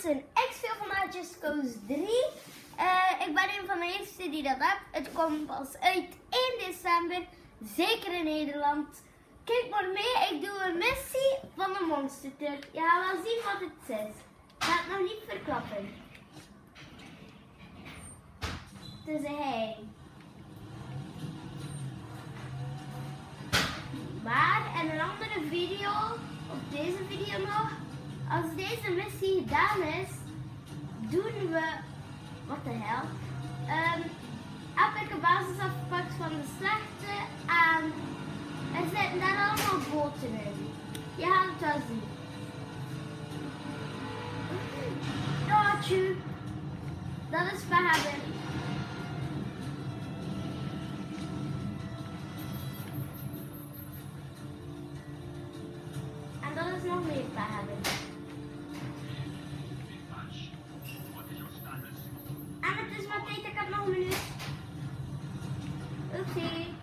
mensen, X-Veel van Maatjes Koos 3. Ik ben een van de eerste die dat heeft. Het komt pas uit 1 december, zeker in Nederland. Kijk maar mee, ik doe een missie van de Monster Truck. Je gaat wel zien wat het is. Ik ga het nog niet verklappen. Het is een hij. Maar in een andere video, of deze video nog, als deze missie gedaan is, doen we, wat de hel, heb ik een basis afgepakt van de slechte en er zitten daar allemaal boten in. Je gaat het wel zien. Ja, tjoe. Dat is hebben. En dat is nog meer hebben. En het is maar tijd, ik heb nog een minuut. Oepsie.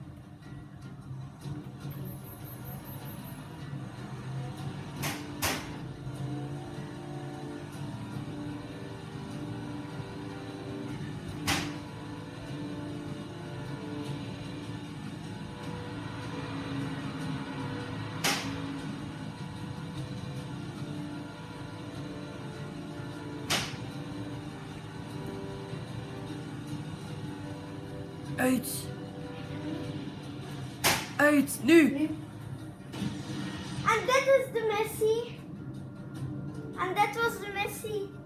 Uit, nu! En dit is de missie. En dit was de missie.